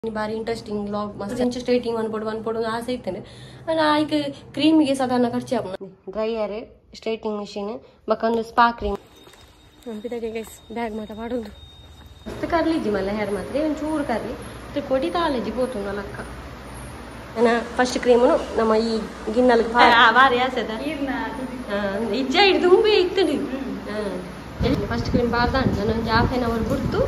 ಬಾರಿ interesting vlog ಮಸ್ತ್ ಸ್ಟ್ರೈಟಿಂಗ್ ಅನ್ಬೋದು ಆಸೆ ಇತ್ತೇನೆ ಆಯ್ಕೆ ಕ್ರೀಮಿಗೆ ಸಾಧಾರಣ ಖರ್ಚು ಆಗ್ಬೋದು ಡ್ರೈಯರ್ ಸ್ಟ್ರೈಟಿಂಗ್ ಮಿಷಿನ್ ಬಕ್ಕೊಂದು ಸ್ಪಾ ಕ್ರೀಮ್ ಗೈಸ್ ಬ್ಯಾಗ್ ಮಾತ್ರ ಮಾಡೋದು ಮಸ್ತ್ ಕರ್ಲಿಜ್ಜಿ ಮಲ್ಲ ಹೇರ್ ಮಾತ್ರ ಒಂಚೂರು ಕರ್ಲಿ ಕೊಡಿ ತಾಲಜ್ಜಿ ಪೋತು ಲಕ್ಕ ನಾನು ಫಸ್ಟ್ ಕ್ರೀಮು ನಮ್ಮ ಈ ಗಿನ್ನಲ್ಗೆ ಭಾರಿ ಆಸೆ ಅದ ಇಜ್ಜ ಹಿಡಿದು ತುಂಬಿ ಇತ್ತಡಿ ಫಸ್ಟ್ ಕ್ರೀಮ್ ಬಾರ್ದ ನಾನು ಒಂದು ಹಾಫ್ ಆನ್ ಅವರ್ ಬಿಡ್ತು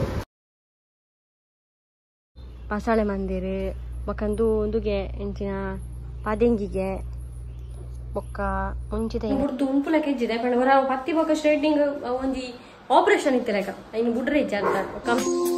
ಪಸಾಳೆ ಮಂದಿರು ಬೊಕ್ಕಂದು ಒಂದುಗೆ ಎಂಚಿನ ಪದೆಂಗಿಗೆ ಬೊಕ್ಕ ಮುಂಚಿತ ಹುಡ್ದು ಉಂಪುಲ ಕೆಜ್ಜಿದೆ ಪಂಡ ಹೊರ ಪತ್ತಿ ಬೊಕ್ಕ ಸ್ಟ್ರೈಟಿಂಗ್ ಒಂಜಿ ಆಪರೇಷನ್ ಇತ್ತು ಲೆಕ್ಕ ಇನ್ನು ಬುಡ್ರೆ ಇಜ್ಜ ಅಂತ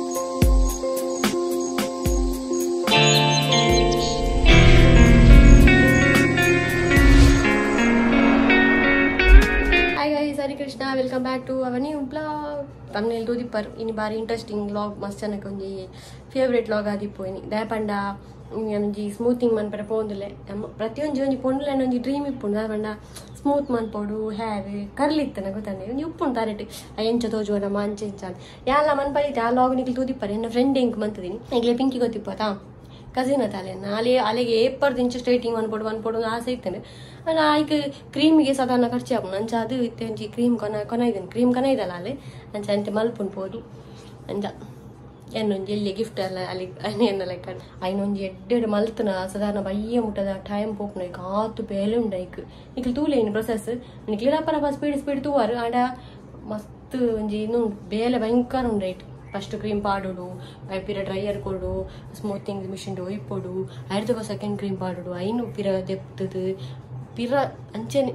Hare Krishna welcome back to our new blog तमने दो दीपर इन बारी इंट्रेस्टिंग व्लॉग मस्त चनक ಒಂಜಿ ಫೇವರೇಟ್ ವ್ಲಾಗ್ ಆದಿಪ್ಪೋಯಿನಿ ದಯಪಂಡ ಒಂಜಿ ಸ್ಮೂತಿಂಗ್ ಮನ್ಪರೆ ಪೋಂದುಲೆ ಪ್ರತಿಯೊಂಜಿ ಒಂಜಿ ಪೊಂಡುಲೆನ ಒಂಜಿ ಡ್ರೀಮ್ ಇಪ್ಪುಂಡು ದಯಪಂಡ ಸ್ಮೂತ್ ಮನ್ಪೋಡು ಹೇರ್ ಕರ್ಲ್ ಇತ್ತನ ಗೊತ್ತಂಡೆ ಒಂಜಿ ಉಪ್ಪುಂಡು ತಾರೆಟ್ ಎಂಚ ತೋಜುವನ ಮಂಚ ಇಂಚಾನ್ ಯಾಲ ಮನ್ಪರಿತೆ ಆ ವ್ಲಾಗ್ ನಿಕ್ಲಿ ತೂದಿಪ್ಪರೆ ಎನ್ನ ಫ್ರೆಂಡ್ ಎಂಕ್ ಮಂತದಿನಿ ಈಗಲೇ ಪಿಂಕಿ ಗೊತ್ತಿಪ್ಪತಾ ಕಸಿನ್ ಅತಾಲೆನ ಅಲ್ಲಿಗೆ ಏಪರ್ದು ಇಂಚ ಸ್ಟ್ರೈಟಿಂಗ್ ಅನ್ಬೋದು ಆಸೆ ಇತ್ತೇನೆ ಆಯ್ಕೆ ಕ್ರೀಮಿಗೆ ಸಾಧಾರಣ ಖರ್ಚು ಆಗ್ಬೋದು ಅಂಚ ಅದು ಇತ್ತೆ ಒಂಜಿ ಕ್ರೀಮ್ ಕೊನೈದೇನೆ ಕ್ರೀಮ್ ಕೊನೈದಲ್ಲ ಅಲ್ಲಿ ಅಂಚ ಅಂತೆ ಮಲ್ಪುನ್ಪೋದು ಅಂಚ ಎನ್ನೊಂಜಿ ಎಲ್ಲಿ ಗಿಫ್ಟ್ ಎಲ್ಲ ಅಲ್ಲಿ ಎನ್ನ ಲೆಕ್ಕ ಐನೊಂಜಿ ಎಡ್ಡೆಡು ಮಲ್ತನ ಸಾಧಾರಣ ಬಯ್ಯ ಮುಟ್ಟದ ಟೈಮ್ ಪೋಪ್ನ ಕಾತು ಬೇಲೆ ಉಂಡ ಈಗ ತೂಲೆ ಇನ್ನು ಪ್ರೊಸೆಸ್ ನಿಕ್ಲಿ ರಪ್ಪ ಸ್ಪೀಡ್ ತೂವಾರು ಆಡ ಮಸ್ತ್ ಒಂಜಿ ಇನ್ನು ಬೇಲೆ ಭಯಂಕರ ಉಂಡ ಫಸ್ಟ್ ಕ್ರೀಮ್ ಪಾಡೋಡು ಪಿರ ಡ್ರೈಯರ್ ಕೊಡು ಸ್ಮೂತಿಂಗ್ ಮಿಷಿನ್ ಒಯ್ಪೋಡು ಐದು ಸೆಕೆಂಡ್ ಕ್ರೀಮ್ ಪಾಡೋಡು ಐನು ಪಿರ ದೆಪ್ತದು ಪಿರ ಅಂಚೆನೆ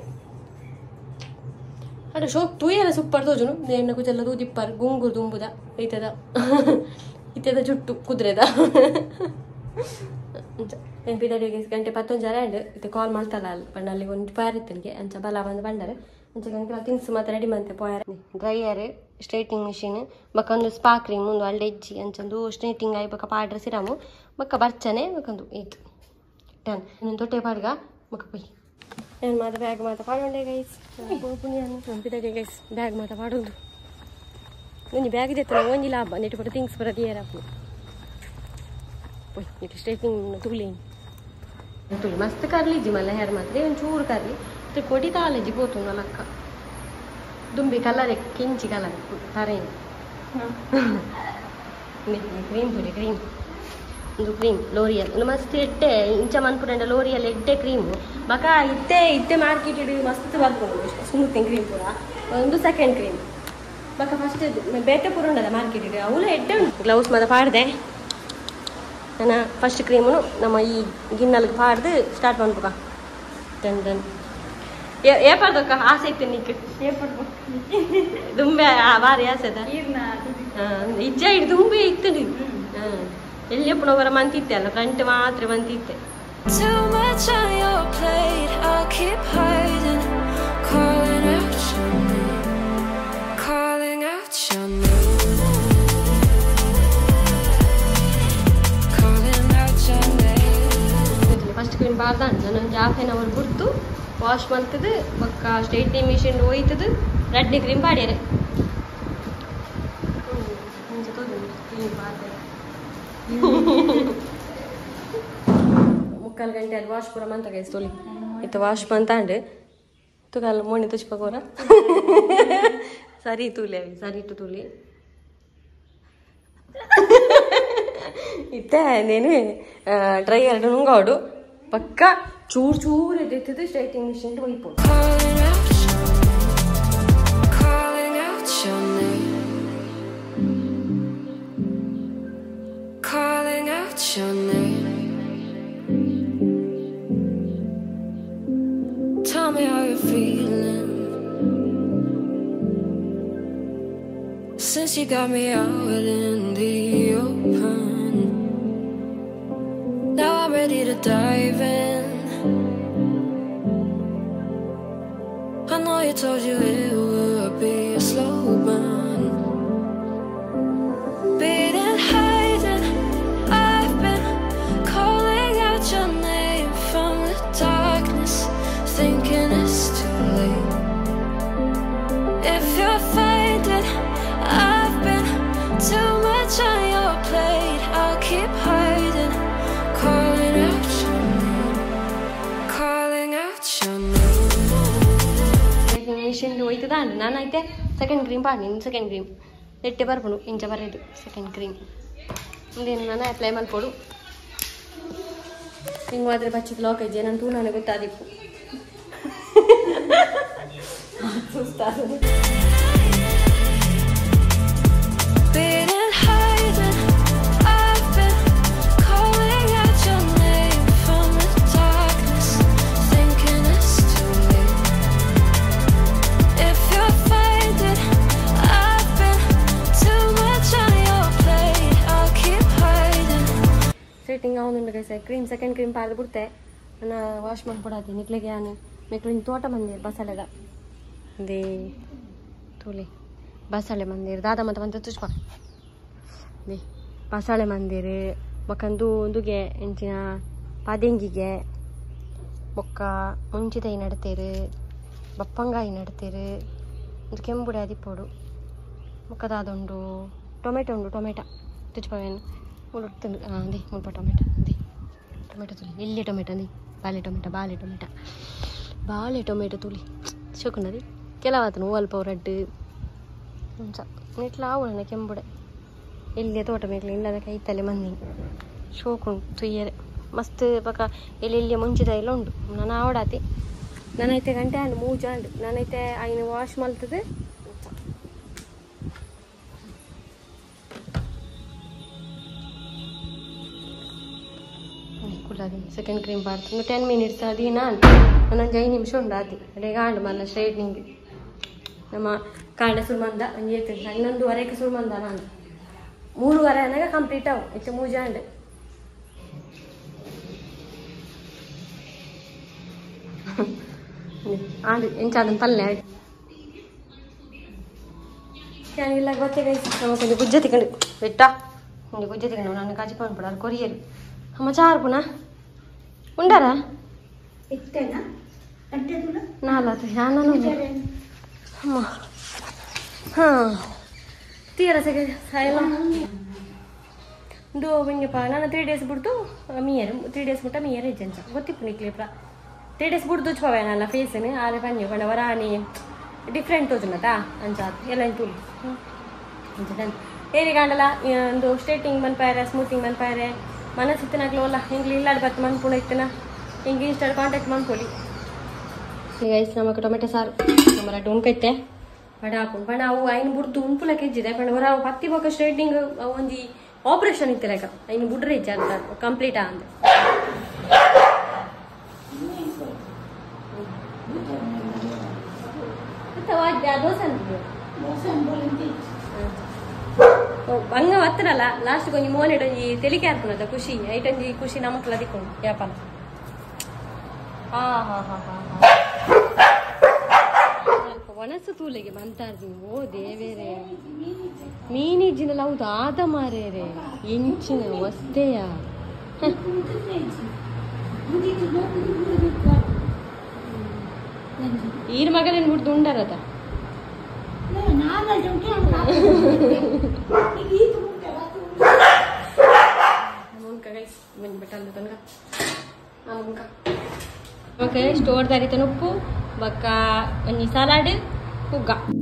ಅಡ ಶೋಕ್ ತೂಯೆಲ್ಲ ಸೂಪರ್ ತೋಜುನು ನೇನ ಕುಚೆಲ್ಲ ತೂದಿಪ್ಪರ್ ಗುಂಗುರು ತುಂಬುದ ಇತ್ತದ ಜುಟ್ಟು ಕುದ್ರೆದ ನೆನಪಿದರಿಗೆ ಗಂಟೆ 11 ಜನ ಇದು ಕಾಲ್ ಮಾಡ್ತಲ್ಲ ಅಲ್ಲಿ ಪಂಡ ಅಲ್ಲಿ ಒಂದು ಫೈರ್ ಇತ್ತನಿಗೆ ಅಂಚ ಬಲ ಬಂದು ಬಂದರೆ ಅಂಚ ಗಂಟೆ ಥಿಂಗ್ಸ್ ಮಾತ್ರ ರೆಡಿ ಮಂತೆ ಪೋಯಾರ ಡ್ರೈಯರ್ ಸ್ಟ್ರೈಟಿಂಗ್ ಮಿಷಿನ್ ಬಕ್ಕೊಂದು ಸ್ಪಾ ಕ್ರೀಮ್ ಒಂದು ಒಳ್ಳೆ ಎಜ್ಜಿ ಅಂಚಂದು ಸ್ಟ್ರೈಟಿಂಗ್ ಆಗಿ ಬಕ್ಕ ಪಾಡ್ರೆ ಸಿರಾಮು ಬಕ್ಕ ಬರ್ಚನೆ ಬಕ್ಕೊಂದು ಏತು ಟನ್ ಇನ್ನೊಂದು ತೊಟ್ಟೆ ಪಾಡ್ಗ ಬಕ್ಕ ಪೊಯ್ ಏನು ಮಾತ್ರ ಬ್ಯಾಗ್ ಮಾತ್ರ ಪಾಡೋಂಡೆ ಗೈಸ್ ನೆನಪಿದಾಗೆ ಗೈಸ್ ಬ್ಯಾಗ್ ಮಾತ್ರ ಪಾಡೋದು ಒಂಜಿ ಬ್ಯಾಗ್ ಇದೆ ಒಂಜಿ ಲಾಭ ನೆಟ್ಟು ಪಟ್ಟು ಥಿಂಗ್ಸ್ ಬರೋದು ಏರಪ್ಪು ಪೊಯ್ ನೆಟ್ಟು ಸ್ಟ್ರೈಟಿಂಗ್ ತುಳಿ ತುಳಿ ಮಸ್ತ್ ಕರ್ಲಿಜ್ಜಿ ಮಲ್ಲ ಹೇರ್ ಮಾತ್ರ ಒಂಚೂರು ಕರ್ಲಿ ಕೊಡಿ ತಾಲಜ್ಜಿ ಪೋತು ಲಕ್ಕ ದುಂಬಿ ಕಲರ್ ಕೆಂಚಿ ಕಲರ್ ತರೇನು ಕ್ರೀಮ್ ತುಳಿ ಕ್ರೀಮ್ ಒಂದು ಕ್ರೀಮ್ ಲೋರಿಯಲ್ ಮಸ್ತ್ ಎಡ್ಡೆ ಇಂಚ ಮನ್ಪುಂಡ ಲೋರಿಯಲ್ ಎಡ್ಡೆ ಕ್ರೀಮು ಬಕ ಇತ್ತೆ ಮಾರ್ಕೆಟ್ ಮಸ್ತ್ ಬರ್ಬೋದು ಸ್ಮೂತಿಂಗ್ ಕ್ರೀಮ್ ಪೂರ ಒಂದು ಸೆಕೆಂಡ್ ಕ್ರೀಮ್ ಬಕ ಫಸ್ಟ್ ಬೇಟೆ ಪೂರ ಉಂಡದ ಮಾರ್ಕೆಟ್ ಅವಳು ಎಡ್ಡೆ ಉಂಟು ಗ್ಲೌಸ್ ಮಾತ್ರ ಪಾಡ್ದೆ ನಾನು ಫಸ್ಟ್ ಕ್ರೀಮು ನಮ್ಮ ಈ ಗಿನ್ನಲ್ಗೆ ಪಾಡ್ದು ಸ್ಟಾರ್ಟ್ ಮಾಡ್ಬೇಕ ಟನ್ ಟನ್ ಏಪರ್ದಕ್ಕ ಆಸೆ ಇತ್ತು ನಿಕ್ ದುಂಬೆ ಭಾರಿ ಆಸೆ ಅದ ಇಜ್ಜ ಹಿಡಿದು ತುಂಬಿ ಇತ್ತು ಎಲ್ಲಿ ಪುನವರ ಮಂತಿತ್ತೆ ಅಲ್ಲ ಫ್ರಂಟ್ ಮಾತ್ರ ಮಂತಿತ್ತೆ ಫಸ್ಟ್ ಕ್ರೀಮ್ ಬಾರ್ದ ನಾನೊಂದು ಹಾಫ್ ಆನ್ ಅವರ್ ಬಿಡ್ತು ವಾಶ್ ಮಾಡ್ತದೆ ಬಕ್ಕ ಸ್ಟ್ರೈಟಿಂಗ್ ಮಿಷಿನ್ ಹೋಯ್ತದೆ ರೆಡ್ಡಿ ಕ್ರೀಮ್ ಪಾಡ್ಯಾರೆ ಮುಕ್ಕಾಲು ಗಂಟೆ ಅದು ವಾಶ್ ಪೂರ ಮಂತ ಗೈಸ್ ತೊಲಿ ಇತ್ತು ವಾಶ್ ಮಂತಾಂಡು ತುಗಾಲ ಮೋಣಿ ತುಚ್ಪಕೋರ ಸರಿ ತೂಲಿ ಅವಿ ಸರಿ ಇಟ್ಟು ತೂಲಿ ಇತ್ತೆ ನೇನು ಡ್ರೈ ಎರಡು ನುಂಗೋಡು ಪಕ್ಕ ಚೂರು ಚೂರು ಎದ್ದಿರ್ತದೆ ಸ್ಟ್ರೈಟಿಂಗ್ ಮಿಷಿನ್ ಹೋಯ್ಪೋದು your name. Tell me how you're feeling since you got me out in the open. Now I'm ready to dive in. I know you told you it would be a slow burn, beating hiding. I've been calling out your name from the darkness, thinking it's too late. If you're finding I've been too much on your plate, I'll keep hiding. ಪಾಂಡು ನಾನೈತೆ second cream ಪಾಂಡು ಇನ್ನು second cream ಎಟ್ಟೆ ಬರ್ಪುಂಡು ಇಂಚ ಬರೆದು second cream ಇಂದೇನು ನಾನು apply ಮಲ್ಪೋಡು ಹಿಂಗೆ ಹೋದ್ರೆ ಬಚ್ಚಿದ ಲೋಕಜ್ಜೆ ನಾನು ತೂ ನನಗೆ ಗೊತ್ತಾದಿಪ್ಪು ಸುಸ್ತಾದ ಸ್ಟ್ರೇಟಿಂಗ್ ಅವನು ಗೈಸ್ ಕ್ರೀಮ್ ಸೆಕೆಂಡ್ ಕ್ರೀಮ್ ಪಾರ್ದು ಬಿಡ್ತೆ ನಾನು ವಾಶ್ ಮಾಡ್ಬಿಡತ್ತೆ ನಿಕ್ಲಿಗೆ ನಾನು ಮೆಕ್ಳಿನ ತೋಟ ಮಂದಿರ ಬಸಳೆದ ಅದೇ ತೋಲೆ ಬಸಳೆ ಮಂದಿರ ದಾದ ಮತ್ತೆ ಬಂದ ತುಚ್ಪ ದೇ ಬಸಳೆ ಮಂದಿರ ಬೊಕ್ಕಂದು ಒಂದುಗೆ ಎಂಚಿನ ಪಾದೆಂಗಿಗೆ ಬೊಕ್ಕ ಮುಂಚಿದೈ ನಡ್ತೇರು ಬಪ್ಪಂಗಾಯಿ ನಡ್ತೇರು ಒಂದು ಕೆಂಬುಡೆ ಅದಿಪ್ಪೋಡು ಬೊಕ್ಕದಾದುಂಡು ಟೊಮೆಟೊ ಉಂಡು ಟೊಮೆಟೊ ತುಚ್ಪವೇನು ಮುಳುಡ್ತಂದು ಅದೇ ಮುಲ್ಪ ಟೊಮೆಟೊ ಅದೇ ಟೊಮೆಟೊ ತುಳಿ ಎಲ್ಲಿ ಟೊಮೆಟೊ ಅಂದಿ ಬಾಳೆ ಟೊಮೆಟೊ ತುಳಿ ಶೋಕುಂಡದಿ ಕೆಲವಾತನು ಅಲ್ಪ ರಡ್ಡು ಮುಂಚ ಇಟ್ಲ ಆವಣ ಕೆಂಬುಡೆ ಎಲ್ಲಿ ತೋಟ ಮೇಕ್ಲಿ ಇಲ್ಲದ ಕೈತಲೆ ಮಂದಿ ಶೋಕುಂಡು ತುಯ್ಯರೆ ಮಸ್ತ್ ಪಕ್ಕ ಎಲ್ಲಿ ಮುಂಚಿದ ಎಲ್ಲ ಉಂಡು ನಾನು ಆವಡಾತಿ ನಾನೈತೆ ಗಂಟೆ ಅಂಡು ಮೂಜ ಅಂಡು ನಾನೈತೆ ಆಯ್ನ ವಾಶ್ ಮಲ್ತದೆ ಸೆಕೆಂಡ್ ಕ್ರೀಮ್ ಪಾಡ್ತು 10 ಮಿನಿಟ್ಸ್ ಅದು ನಾನು ಒಂದೊಂದು 5 ನಿಮಿಷ ಉಂಡು ಆತಿ ಅದೇ ಗಾಂಡು ಮಲ್ಲ ಸ್ಟ್ರೈಟ್ನಿಂಗ್ ನಮ್ಮ ಕಾಂಡ ಸುಳ್ಮಂದ ಒಂದು ಏರ್ತಿದ್ದ 11:30 ಸುಳ್ಮಂದ ನಾನು 3:30 ಅನ್ನಾಗ ಕಂಪ್ಲೀಟ್ ಅವು ಹೆಚ್ಚು ಮೂಜಾಂಡು ಆಂಡು ಎಂಚಾದ ಪಲ್ಲೆ ಚೆನ್ನಾಗಿಲ್ಲ ಗೊತ್ತೇ ನಮಗೆ ಗುಜ್ಜ ತಿಕೊಂಡು ಬಿಟ್ಟ ಒಂದು ಗುಜ್ಜ ತಿಕೊಂಡು ನಾನು ಕಾಜಿ ಪಂಡ್ಬಿಡ ಅದು ಕೊರಿಯರು ಅಮ್ಮ ಚಾರು ಪುನಃ ಉಂಡಾರಾ ನಾಲ್ಕು ನಾನು ಅಮ್ಮ ಹಾಂ ತೀರ ಸಾಯಲ್ಲ ಇದು ಹಿಂಗೆಪ್ಪ ನಾನು 3 ಡೇಸ್ ಬಿಡ್ತು ಮೀಯರು 3 ಡೇಸ್ ಬಿಟ್ಟ ಮೀಯರ್ ಹೆಜ್ಜೆಂಚ ಗೊತ್ತಿಪ್ಪು ನಿಕ್ಲಿಪ್ರ 3 ಡೇಸ್ ಬಿಡ್ದು ಉಚ್ಪವೇನಲ್ಲ ಫೇಸನು ಆದರೆ ಪಂಜೆ ಪಂಡ ವರಾಣಿ ಡಿಫ್ರೆಂಟ್ ತೋಜುನತಾ ಅಂಚಾದ ಎಲ್ಲ ತೂಲಿ ಏರಿ ಕಾಂಡಲ್ಲ ಒಂದು ಸ್ಟ್ರೇಟಿಂಗ್ ಮನ್ಪಾಯರೆ ಸ್ಮೂತಿಂಗ್ ಮನ್ಪಾಯರೆ ಮನಸ್ಸಿತ್ತಿನಾಗ್ಲೂ ಅಲ್ಲ ಹಿಂಗೆ ಇಲ್ಲಾಡಿ ಬತ್ತು ಮನ್ಪುಣ ಇತ್ತಿನ ಹಿಂಗೆ ಇನ್ಸ್ಟಾಲ್ ಕಾಂಟ್ಯಾಕ್ಟ್ ಮಾಡ್ಕೊಳ್ಳಿ ಈಗ ಐಸ್ ನಮಗೆ ಟೊಮೆಟೊ ಸಾರು ನಮ್ಮ ರಡ್ಡು ಉಣ್ಕೈತೆ ಬಡ ಹಾಕೊಂಡು ಬಣ ಅವು ಐನು ಬಿಡ್ದು ಉಂಪುಲ ಕೆಜ್ಜಿದೆ ಬಣ್ಣ ಹೊರ ಪತ್ತಿ ಬೋಕ ಸ್ಟ್ರೇಟಿಂಗ್ ಒಂದು ಆಪ್ರೇಷನ್ ಇತ್ತಿಲ್ಲ ಈಗ ಐನು ಬಿಡ್ರೆ ಇಜ್ಜ ಅಂತ ಕಂಪ್ಲೀಟ್ ಅಂದೆ ದೋಸೆ ಹಂಗ ಹತ್ತಿರಲ್ಲ ಲಾಸ್ಟ್ ಕೊಂಚ ಮೋನೆಡೊಂಜಿ ತೆಲಿಕೆ ಹಾರ್ಪುನದ ಖುಷಿ ಐಟೊಂಜಿ ಖುಷಿ ನಮಕ್ಲ ದಿಕ್ಕೊಂಡು ವ್ಯಾಪಾರ ಒಣಸು ತೂಲೆಗೆ ಬಂತಾರ್ದಿ ಓ ದೇವೇರೆ ಮೀನಿಜ್ಜಿನಲ್ಲ ಹೌದು ಆದ ಮಾರೇರೆ ಎಂಚಿನ ವಸ್ತೆಯ ಈರ್ ಮಗನೇನು ಬಿಡ್ದು ಉಂಡಾರದ ಸ್ಟೋರ್ ದಾರಿತ ಉಪ್ಪು ಬಕ್ಕ ಒಂಜಿ ಸಲಾಡ್ ಹುಗ್ಗ